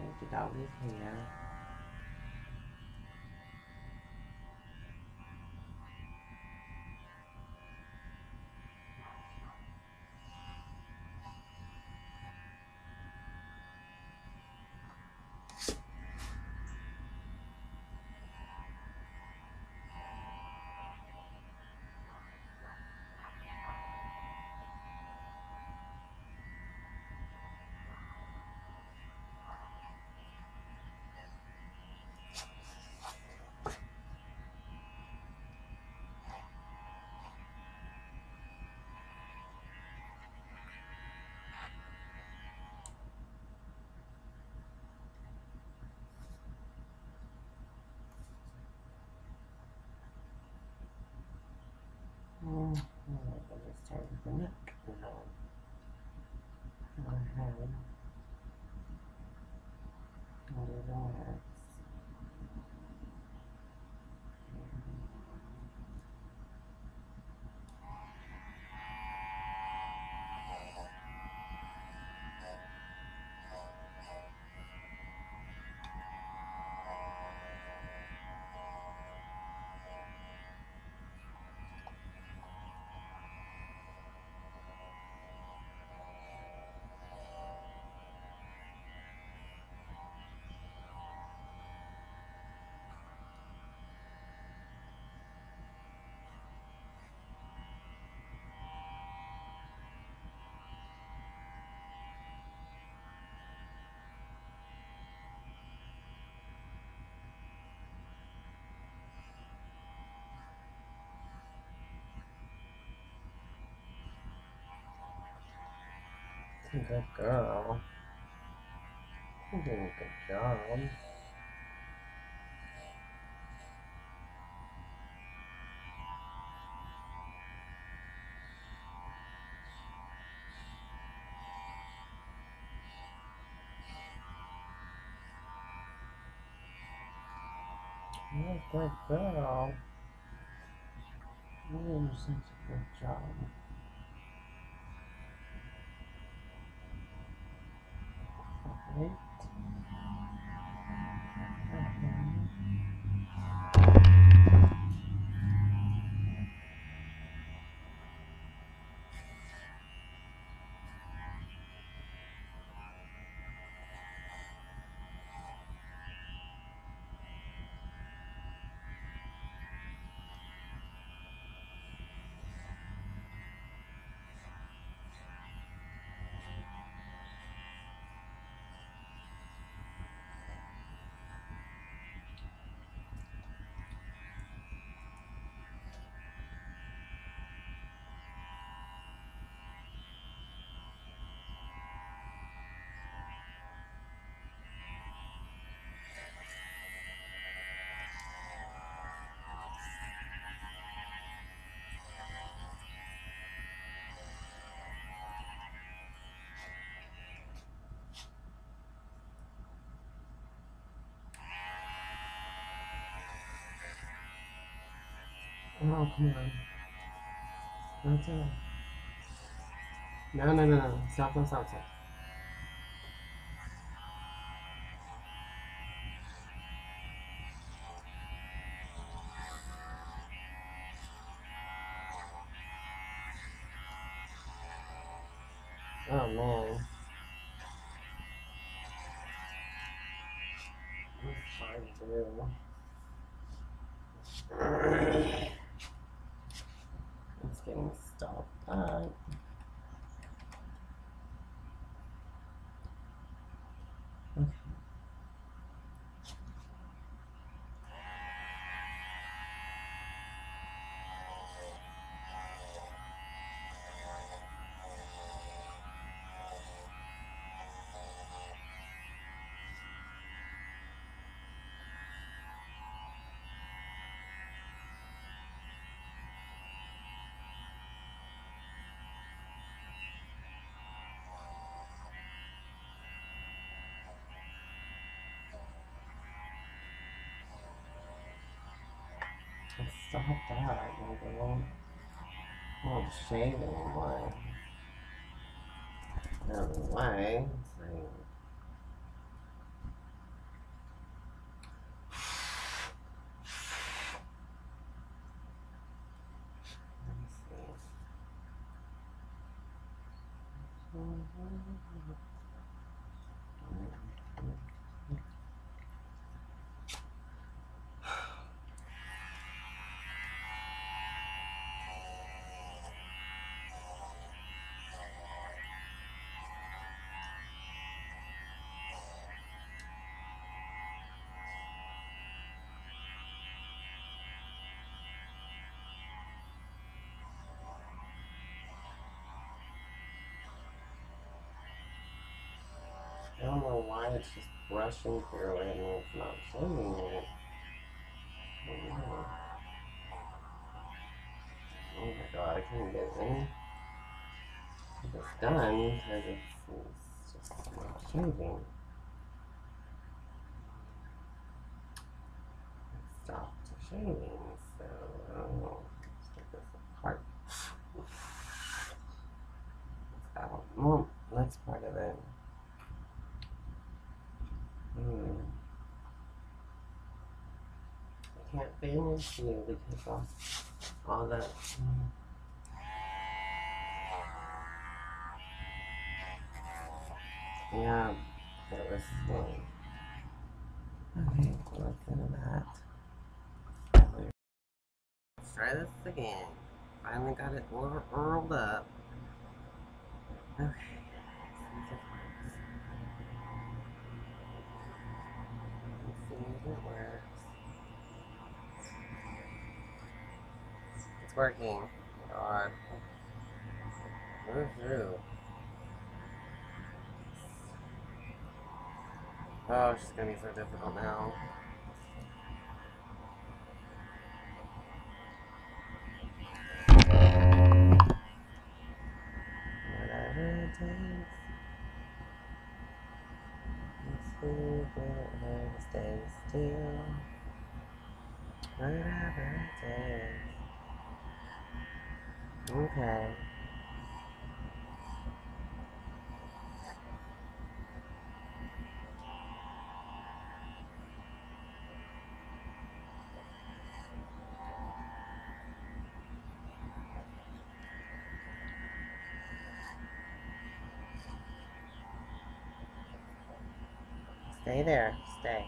the dog is here. I'll just start with the neck now. Her head. Relax. Good girl. You're doing a good job. You're a good girl. You're doing such a good job. Right? Oh, come on. That's it. No. Stop. Oh, man. It's fine to do. It's getting stopped up. Okay. Stop that, my girl. I won't shave anymore. No way. I don't know why it's just brushing through it and it's not shaving it. Oh my god, I can't get any of this done because it's just not shaving. It stopped shaving, so I don't know. Let's take this apart. It's out. Well, that's part of it. I can't finish you because of all that. Yeah, it was slow. Okay, let's do that. Let's try this again. Finally got it rolled up. Okay. Let's see if it works. It's working. God. Move through. Oh, it's gonna be so difficult now. Whatever it takes. Let's see if it stay still. Whatever it takes. Okay. Stay there. Stay.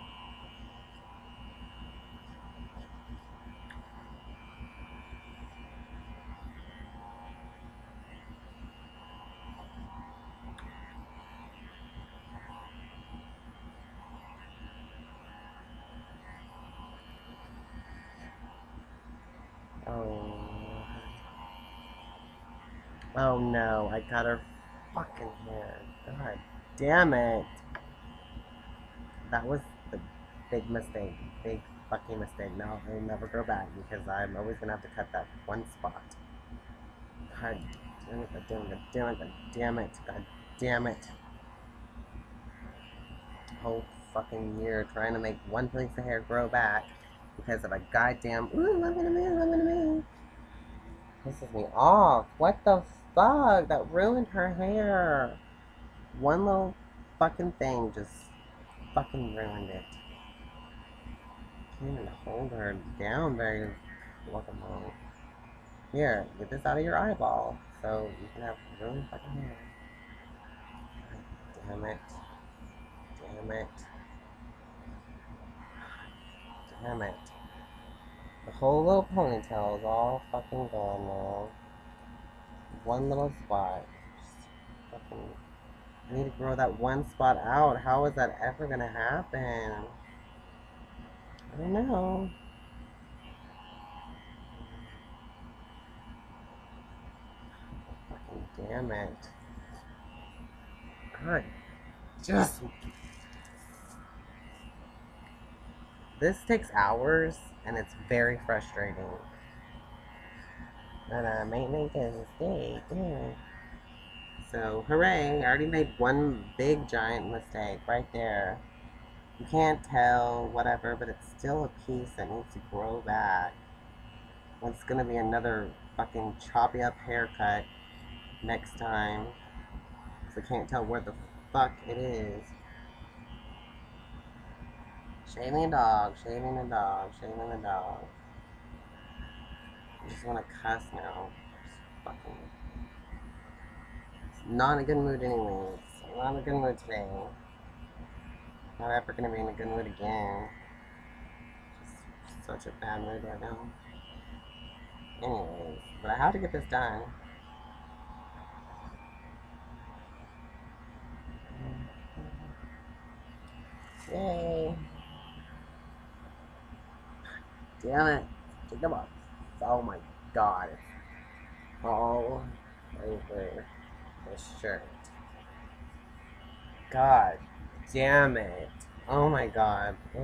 Oh. Oh no, I got her fucking hair. God damn it. That was the big mistake. Big fucking mistake. Now I'll never go back because I'm always gonna have to cut that one spot. God damn it, god damn it, god damn it, god damn it, god damn it. Whole fucking year trying to make one piece of hair grow back because of a goddamn ooh, I'm gonna move. Pisses me off. What the fuck? That ruined her hair. One little fucking thing just fucking ruined it. Can't even hold her down very long. Here, get this out of your eyeball so you can have really fucking hair. Damn it. Damn it. Damn it. The whole little ponytail is all fucking gone now. One little spot. Just fucking. I need to grow that one spot out. How is that ever gonna happen? I don't know. Fucking damn it. God, just. This takes hours, and it's very frustrating. But I might make a mistake, yeah. So, hooray, I already made one big giant mistake right there. You can't tell, whatever, but it's still a piece that needs to grow back. It's gonna be another fucking choppy up haircut next time. So I can't tell where the fuck it is. Shaving a dog, shaving a dog, shaving a dog. I just wanna cuss now. Just fucking not in a good mood anyways. Not in a good mood today. Not ever gonna be in a good mood again. Just such a bad mood right now. Anyways, but I have to get this done. Yay! Damn it! Take them off. Oh my god. All over the shirt. God damn it. Oh my god. Ugh.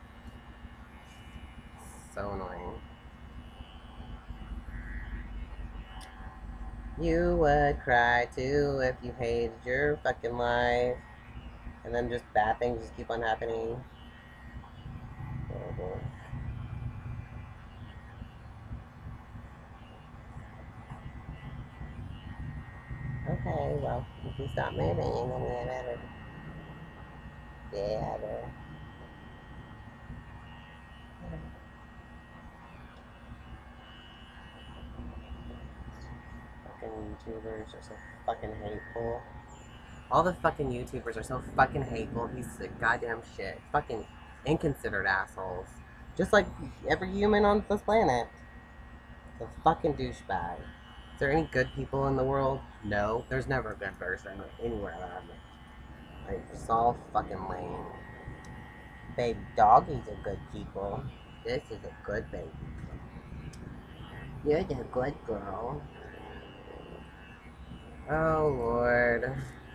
So annoying. You would cry too if you hated your fucking life. And then just bad things just keep on happening. Oh, okay, well, if you stop moving, then we better. Yeah, better. Fucking YouTubers are so fucking hateful. All the fucking YouTubers are so fucking hateful. He's a goddamn shit. Fucking inconsiderate assholes. Just like every human on this planet. The fucking douchebag. Is there any good people in the world? No. There's never a good person anywhere that I've met. Like, it's all fucking lame. Baby doggies are good people. This is a good baby. You're the good girl. Oh, Lord.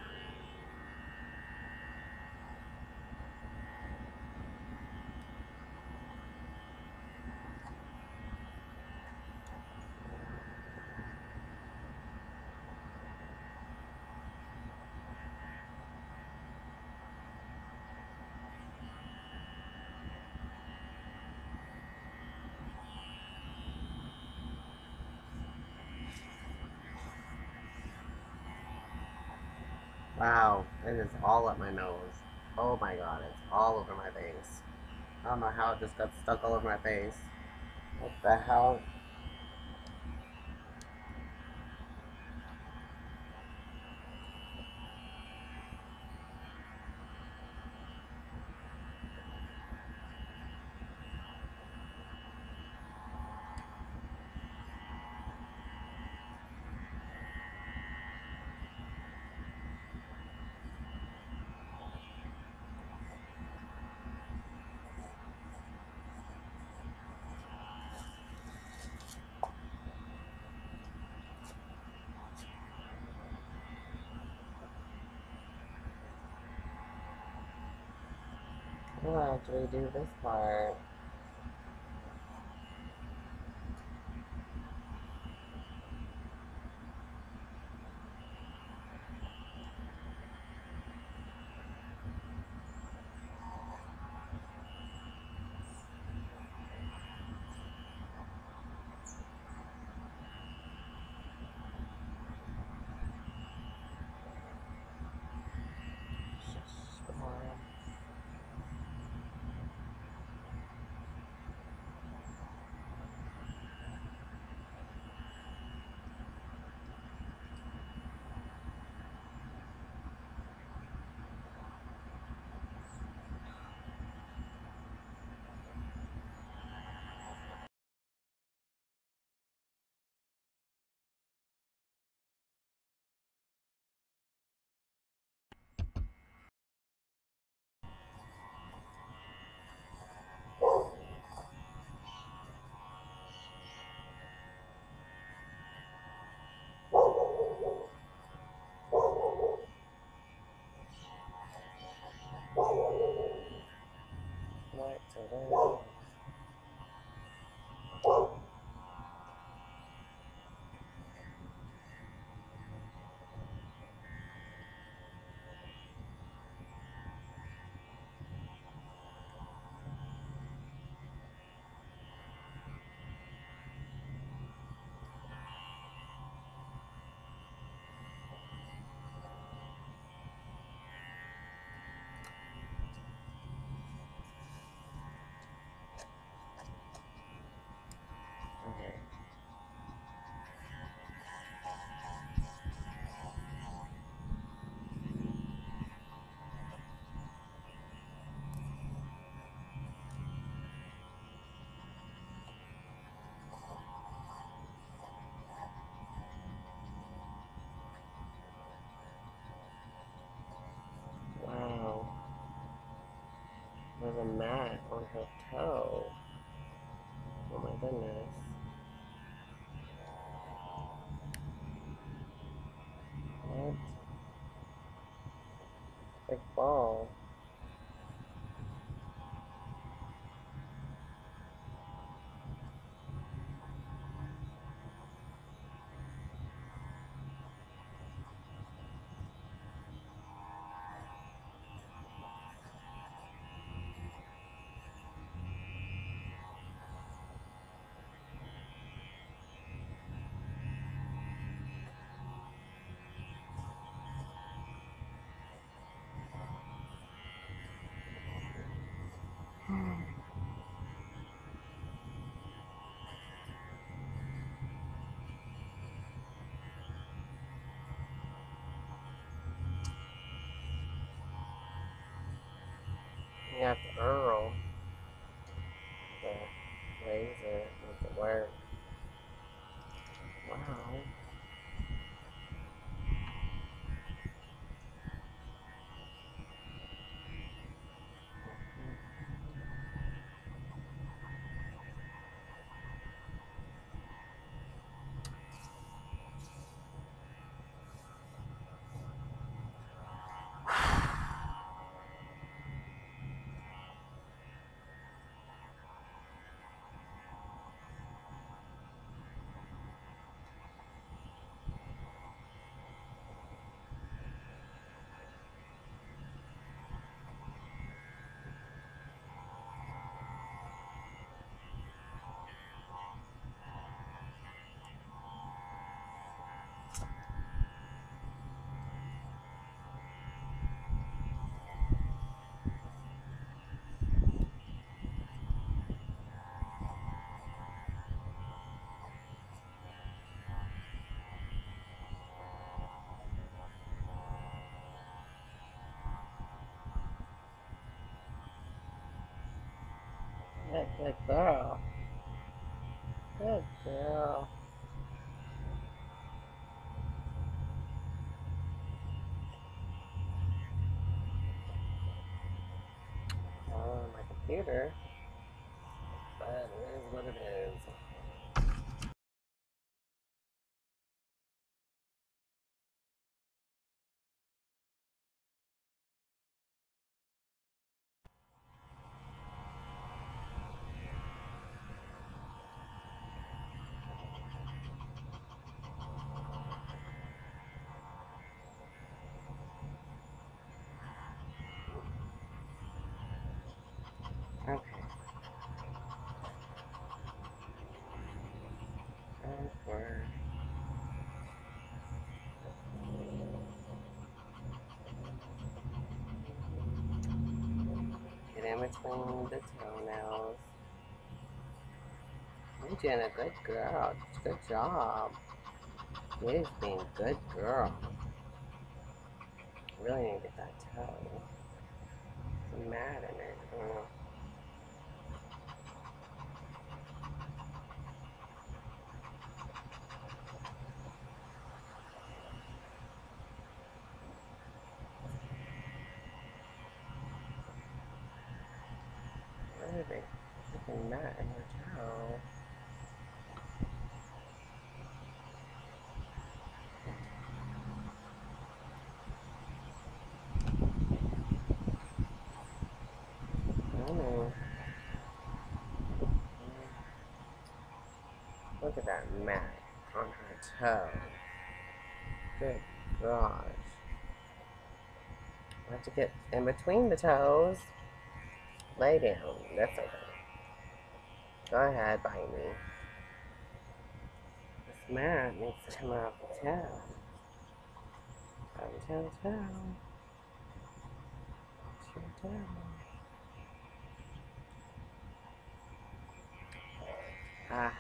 Wow, it is all up my nose. Oh my god, it's all over my face. I don't know how it just got stuck all over my face. What the hell? We'll have to redo this part. Come on. Right, so there. a mat on her toe. Oh my goodness. What? Big ball. You have to Earl to raise it, make it work. Wow. Good girl. Good girl. My computer. But it is what it is. Okay. Awkward. Get in between the toenails. You're doing a good girl. Good job. You're being a good girl. Really need to get that toe. I'm mad at it. Why are they freaking mad in her toe? Oh. Look at that mat on her toe. Good gosh. I have to get in between the toes. Lay down. That's okay. Go ahead, bite me. This mat needs to come off the toe. Toe, toe. Toe, toe. Ah.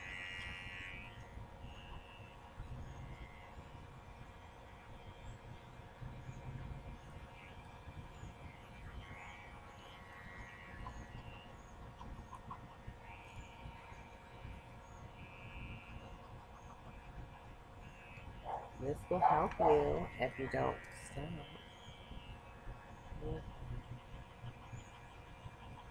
This will help you if you don't stop.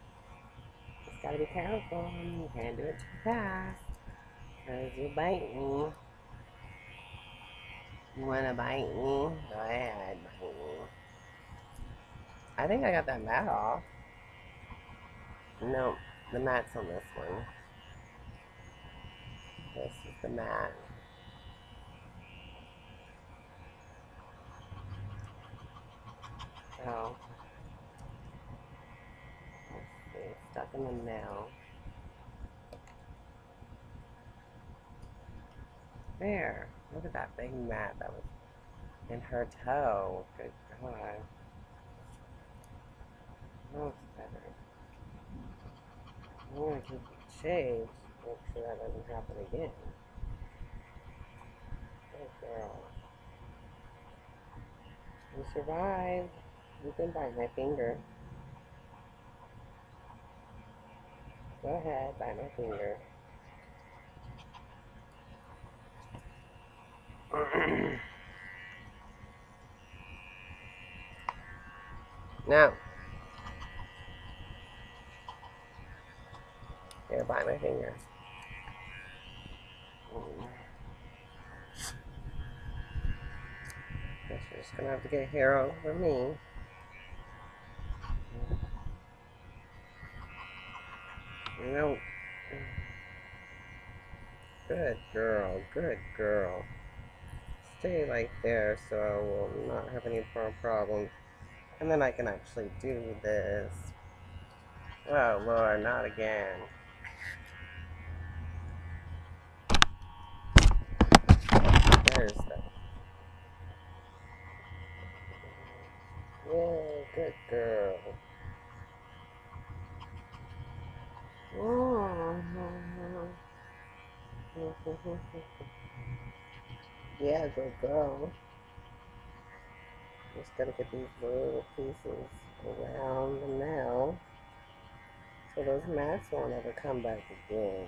gotta be careful. You can't do it too fast. Because you bite me. You wanna bite me? Go ahead, bite me. I think I got that mat off. No, the mat's on this one. This is the mat. So, let's see, it's stuck in the nail. There. Look at that big mat that was in her toe. Good God. Oh, it's better. I'm gonna keep it shaved. Make sure that doesn't happen again. Good girl. You survived. You can bite my finger. Go ahead, bite my finger. No. Here, bite my finger. Guess you're just gonna have to get hair over me. No. Good girl, good girl. Stay right there so I will not have any more problems. And then I can actually do this. Oh Lord, not again. There's the... Yeah, good girl. Yeah, good girl. Just gotta get these little pieces around the nail so those mats won't ever come back again.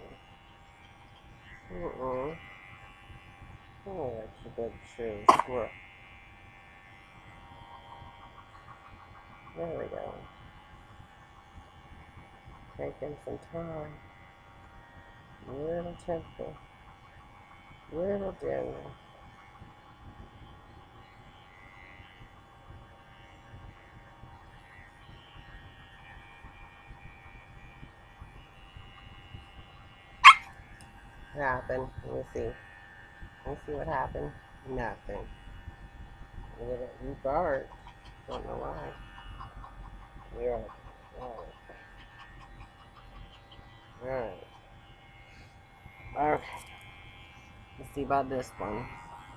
Oh, that's a good tree. Squirrel. There we go. Taking some time. Little gentle. Little gentle. What happened? Let me see. Let me see what happened. Nothing. You barked. Don't know why. Yeah. Alright. Okay. Let's see about this one.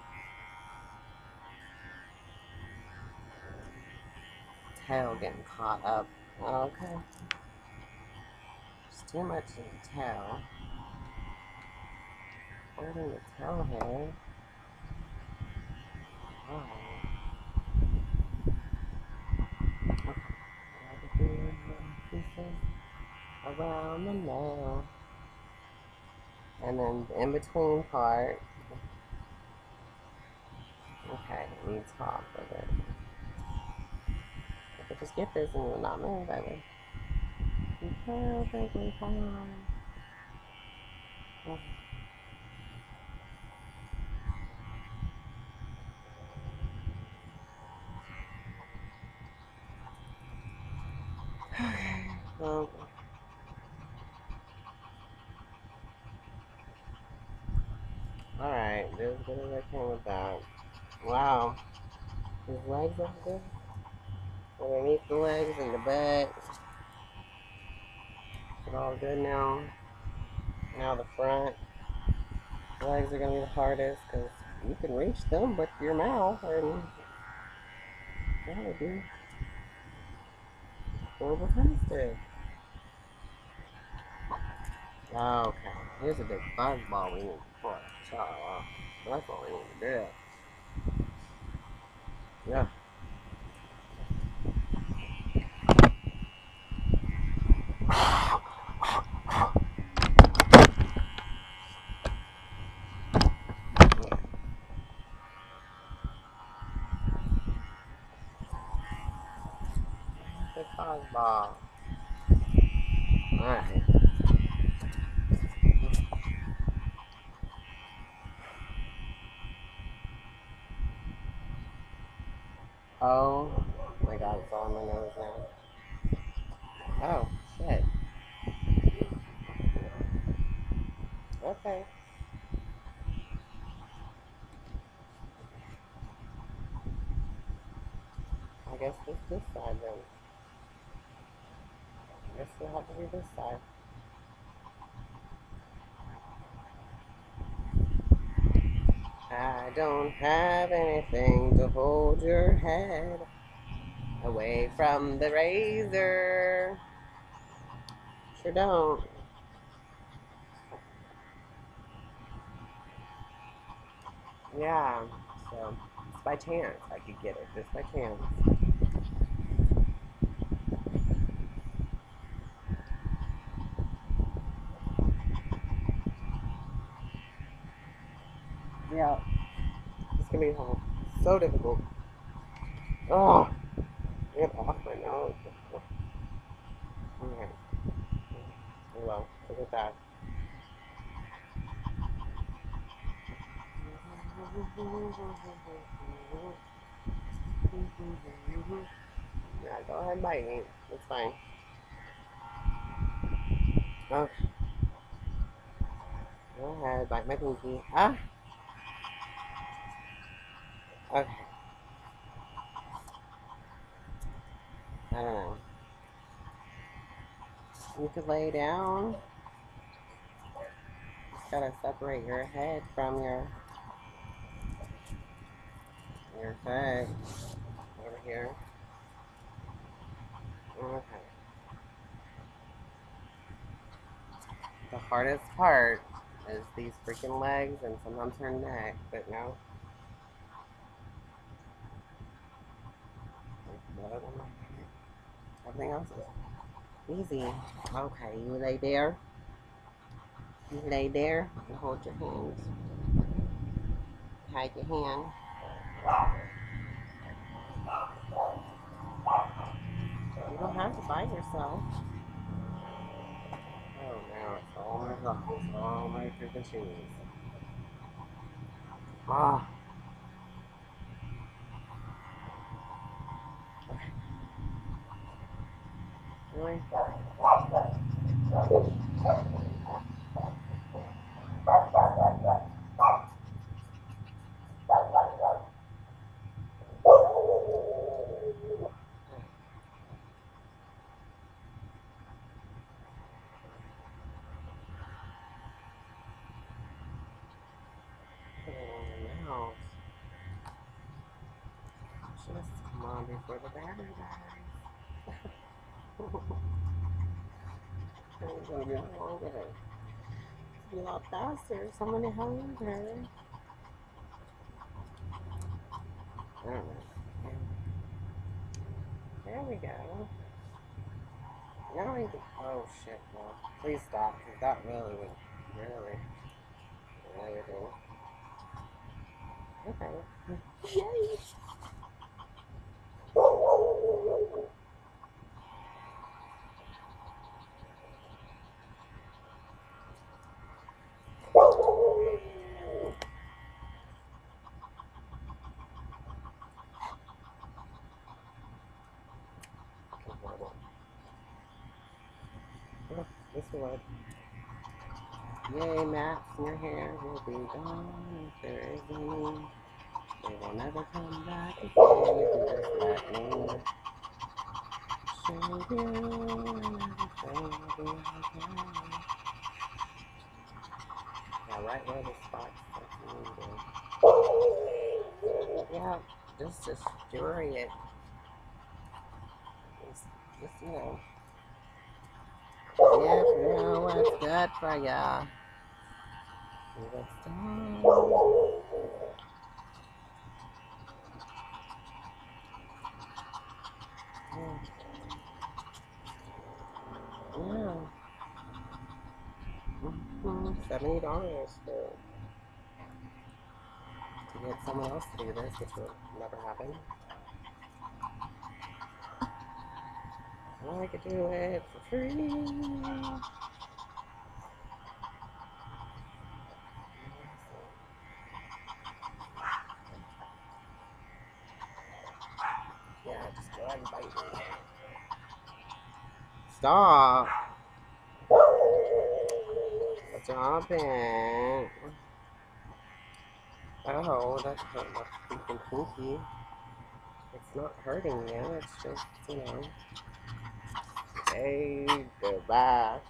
Tail getting caught up. Okay. There's too much in the tail. More than the tail hair. Oh. Okay. Pieces around the nail. And then the in-between part. Okay, it needs top of it. I could just get this and will not move, baby. You're perfectly fine. Okay. Well, alright, this is good as I can with that. Wow. His legs look good. Underneath the legs and the back. It's all good now. Now the front. The legs are going to be the hardest because you can reach them with your mouth and that would be horrible tasted. Okay, here's a big fuzzball we need to put. So, that's what we need to do. Yeah. Big fuzzball. Alright. Oh my god, it's all on my nose now. Oh, shit. Okay. I guess this side then. I guess we'll have to do this side. I don't have anything to hold your head away from the razor. Sure don't. Yeah, so it's by chance I could get it, just by chance. Yeah, it's gonna be so difficult. Oh, get off my nose. Okay, well, look at that. Yeah, go ahead and bite me. It's fine. Okay, go ahead, bite my pinky. Ah, okay. I don't know. You could lay down. Just gotta separate your head from your head over here. Okay. The hardest part is these freaking legs and sometimes her neck, but no. Everything else is easy. Okay, you lay there. You lay there and hold your hands. Hide your hand. You don't have to bite yourself. Oh, now it's all my gums, all my freaking shoes. Ah. Really? Put it on your mouth. Just come on before the battery dies. It's gonna be longer. It's gonna be a lot faster. Somebody hold her. I don't know. There we go. Now we can. Oh shit, no. Please stop, because that really would. Really. Everything. Okay. Yay! Oh, this would. Yay, Max, your hair will be gone if there is any. They will never come back again if you just let me show you and everything will be okay. Yeah, right where the spots that you need. Yeah, just destroy it. Just you know. Yes, you know what's good for ya. What's done. Yeah. $70 to get someone else to do this, which will never happen. I could do it for free. Stop. Stop it. Oh, that's hurt my freaking pinky. It's not hurting you. It's just, you know. Hey, goodbye.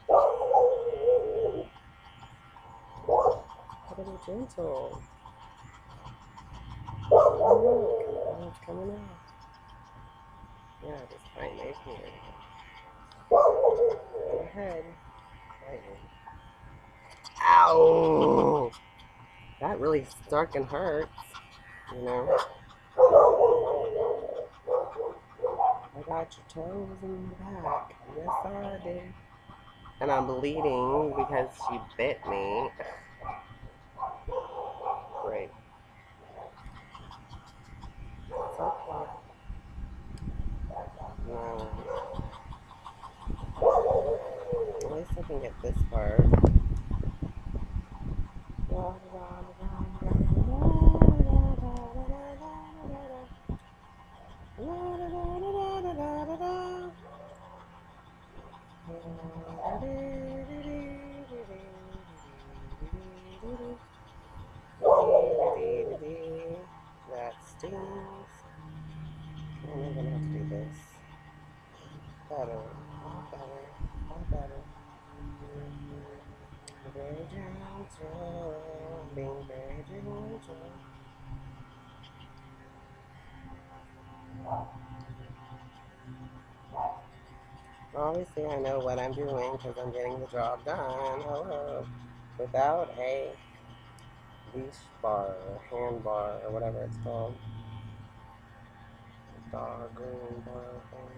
Gotta be gentle. Oh, look. It's coming out. Yeah, just bite my hand. Go ahead. Bite me. Ow! That really stuck and hurts. You know? I got your toes in the back. Yes, I did. And I'm bleeding because she bit me. Great. It's okay. No. At least I can get this part. That stings. I'm gonna have to do this. Better. All better. All better. Very gentle. Being very gentle. Obviously, I know what I'm doing because I'm getting the job done. Hello. Without a leash bar or hand bar or whatever it's called. Dog green bar thing.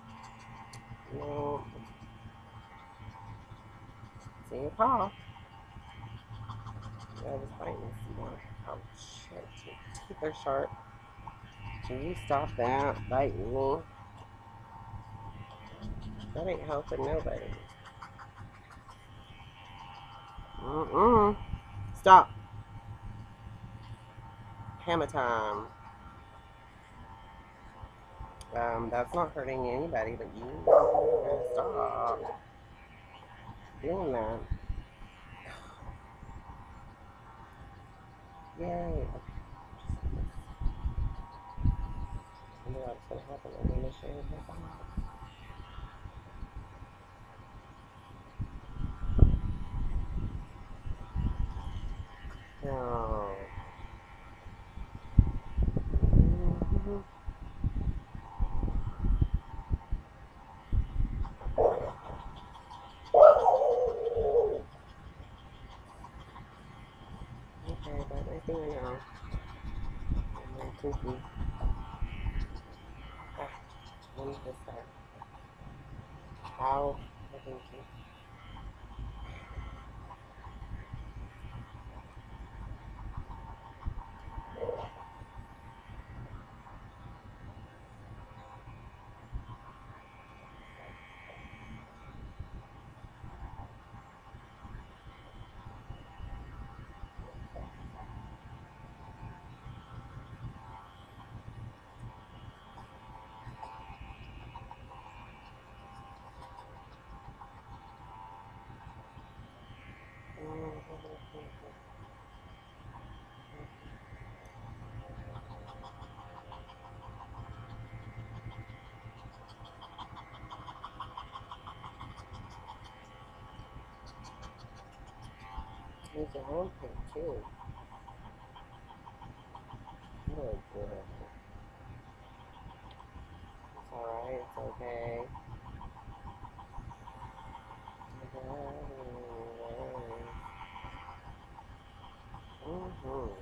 No. See your paw. Yeah, just bite me some more. Oh, shit. Your teeth are sharp. Can you stop that? Bite me. That ain't helping nobody. Mm-mm. Stop. Hammer time. That's not hurting anybody but you. Stop doing that. Yay. Okay. I know what's gonna happen. I'm gonna shave this off. No. Mm-hmm. Okay, but I think I know. My pinky. Ah, let me just start. Ow. My pinky. There's your armpit too. Good, good. It's alright, it's okay. Mm-hmm.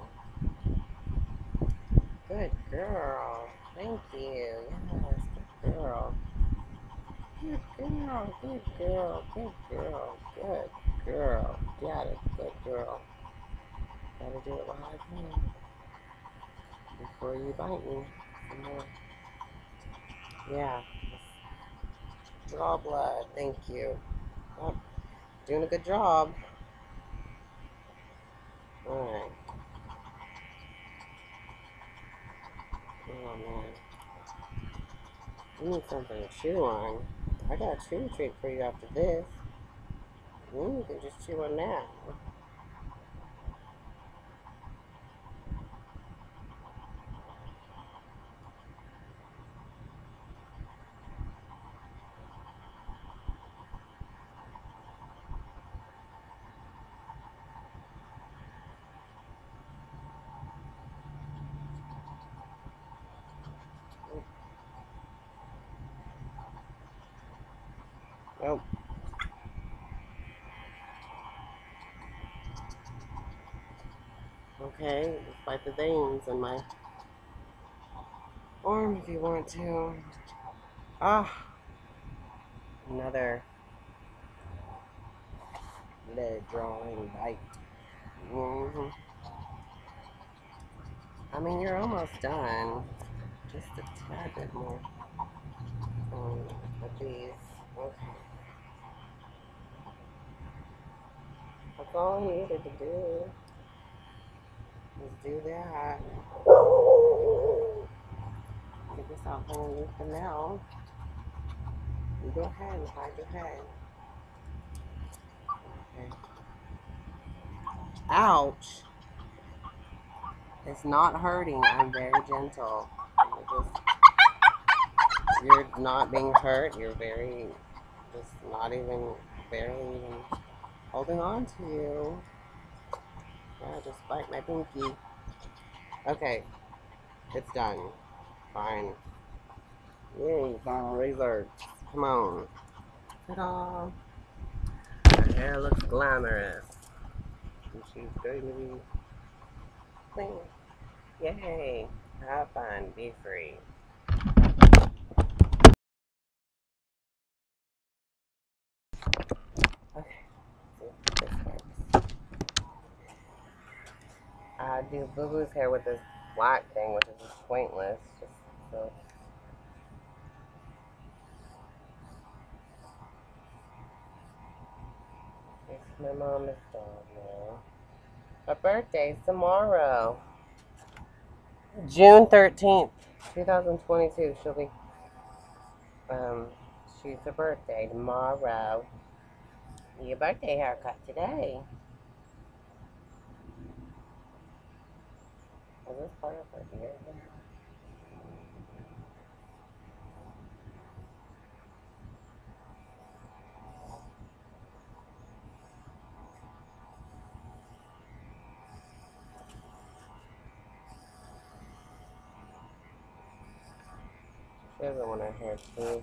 Good girl. Thank you. Yes, good girl. Good girl, good girl, good girl, good girl. Got it, good girl. Gotta do it while I can. Before you bite me some more. Yeah. Draw blood. Thank you. Oh, doing a good job. Alright. Oh man. You need something to chew on. I got a chew treat for you after this. You can just chew on that. Nope. Okay, just bite the veins in my arm if you want to. Ah, another lead drawing bite. hmm I mean, you're almost done. Just a tad bit more. But these. Okay. That's all I needed to do. Just do that. Get this out underneath the nail. You go ahead and hide your head. Okay. Ouch. It's not hurting. I'm very gentle. You're not being hurt. You're very, just not even, barely even holding on to you. Yeah, just bite my pinky. Okay, it's done. Fine. Yay, final result. Come on. Ta-da. Her hair looks glamorous. And she's going to be clean. Yay. Have fun. Be free. Okay. See if this works. I do Boo Boo's hair with this black thing, which is just pointless. Just so. It's my mama's dog now. Her birthday's tomorrow. June 13th, 2022. She'll be, um, she's her birthday tomorrow. Your birthday haircut today. Is this part of her ear? She doesn't want her hair too.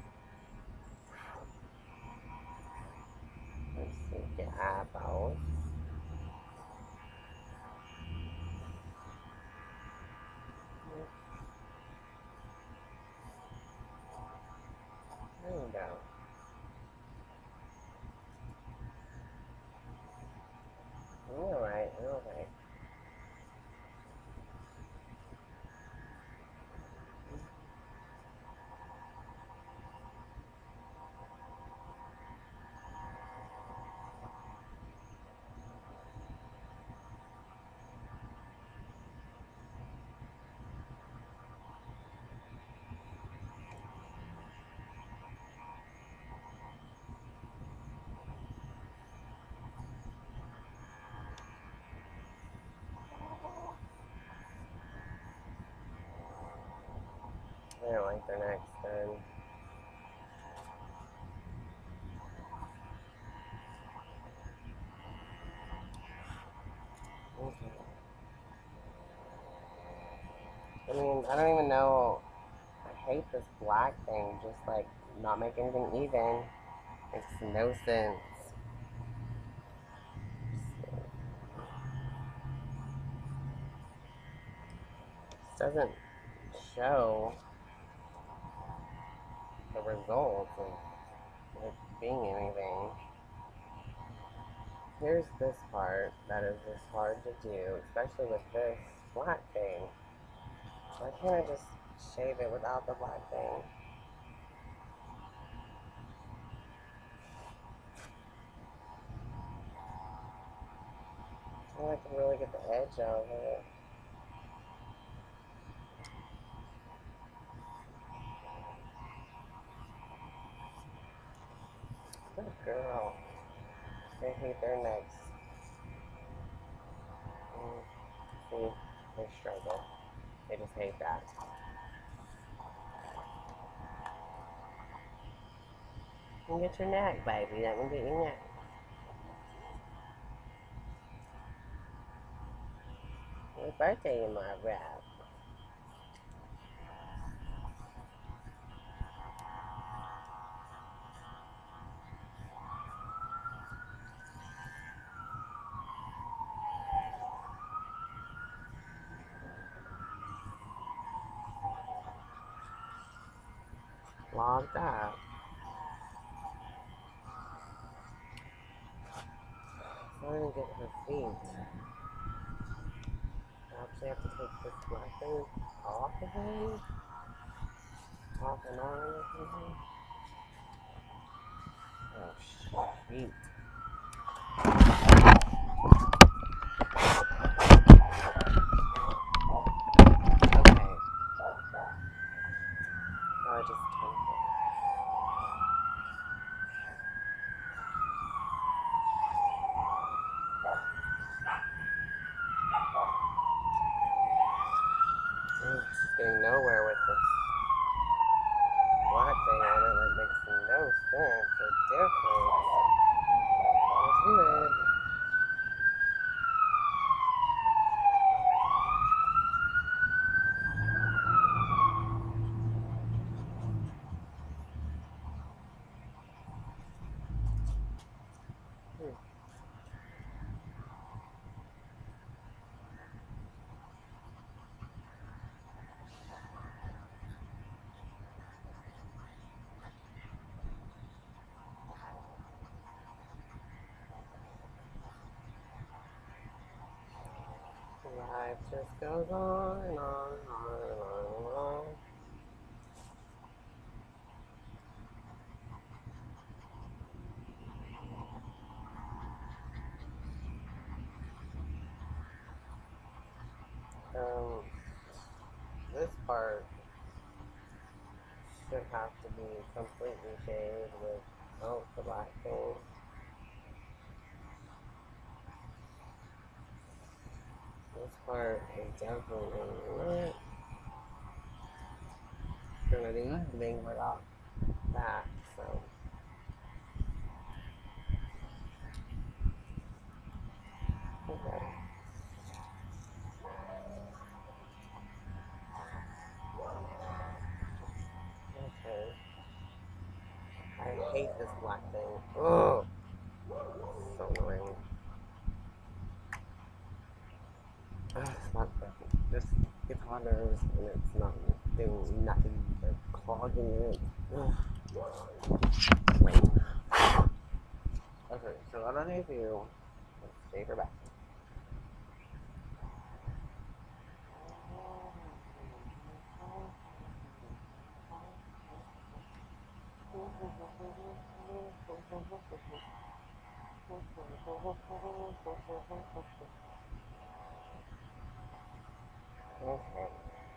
Let's see, your eyeballs. There you go. You're alright, you're alright. I don't like their necks done. Okay. I mean, I don't even know. I hate this black thing. Just like not make anything even. Makes no sense. It doesn't show the results of it being anything. Here's this part that is just hard to do, especially with this black thing. Why can't I just shave it without the black thing? I can really get the edge out of it. Girl, they hate their necks. See, they struggle. They just hate that. You get your neck, baby. Let me get your neck. Your birthday in my wrap. Logged up. So I'm gonna get her feet. I actually have to take this black thing off of him. Off and on or something. Oh, shoot. Okay. I just turned it. I'm just getting nowhere with this black thing on it. Like, makes no sense or difference. Let's do it. Life just goes on and on and on and on and on. This part should have to be completely shaved without the black thing. This part is definitely not gonna be evening without that, so. Okay. Okay. I hate this black thing. Ugh! So annoying. It's not perfect. Just gets on nerves and it's not doing nothing but clogging it. Ugh. Okay, so what I need to do is shave her back. Okay.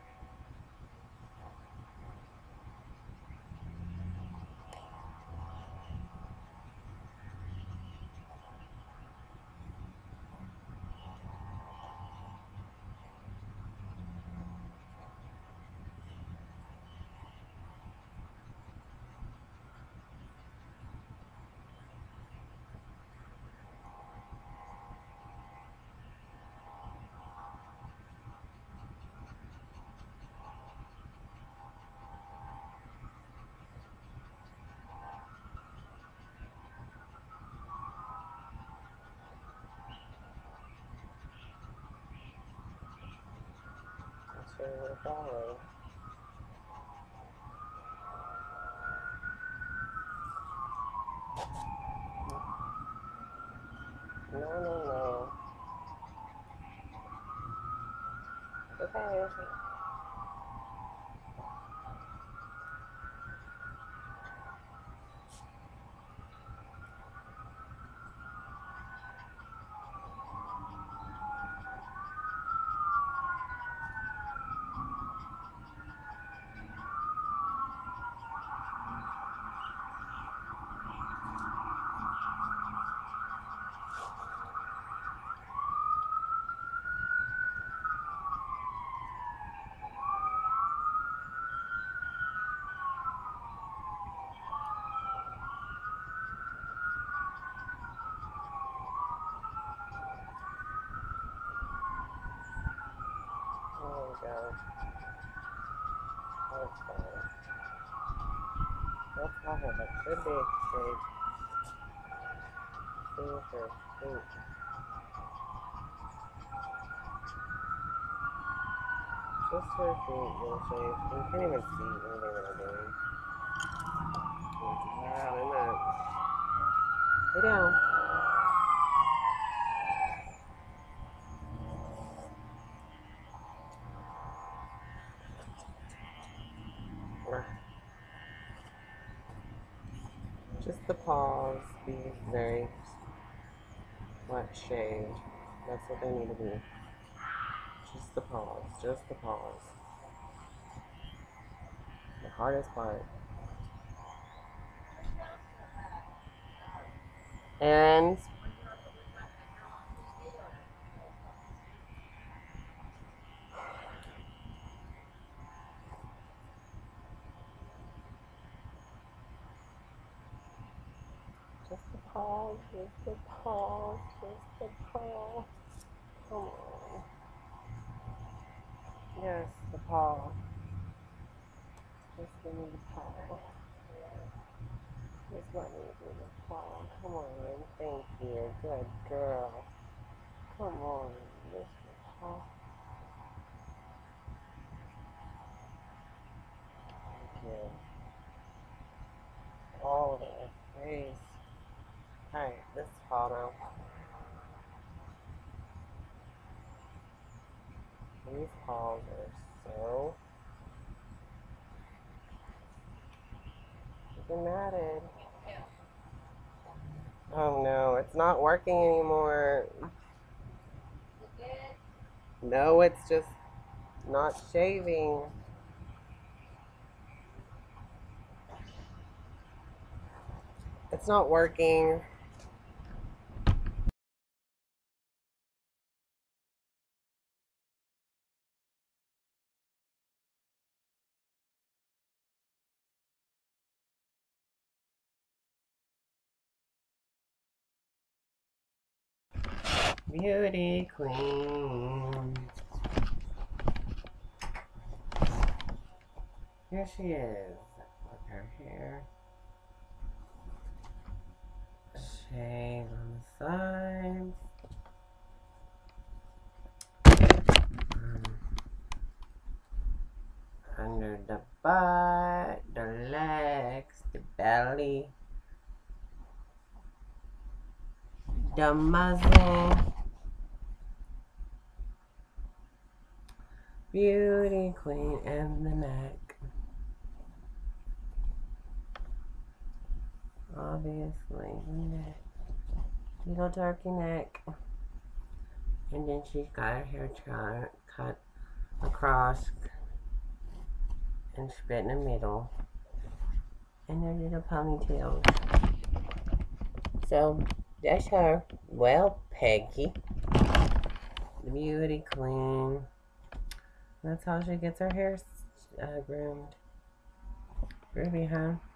Sure will follow. No, no, no. Okay, okay. go. That's fine. Let's have her, but should be straight. See her feet. Just her feet, you'll shave. You can't even see anything that I'm doing. Wow, isn't that? Lay down. Just the paws, be very wet shaved. That's what they need to be. Just the paws, just the paws. The hardest part. And just the paws, just the paws, just the paws. Come on. Yes, the paw. Just give me the paw. Just let me do the paw. Come on, thank you. Good girl. Come on, just the paw. Thank you. All of it. Face. Alright, this paw now. These paws are so matted. Oh no, it's not working anymore. No, it's just not shaving. It's not working. Beauty queen. Here she is with her hair shaved on the sides. Under the butt, the legs, the belly, the muzzle. Beauty queen and the neck. Obviously, the neck. Little turkey neck. And then she's got her hair cut across and split in the middle. And her little ponytails. So, that's her. Well, Peggy. The beauty queen. That's how she gets her hair groomed. Groovy, huh?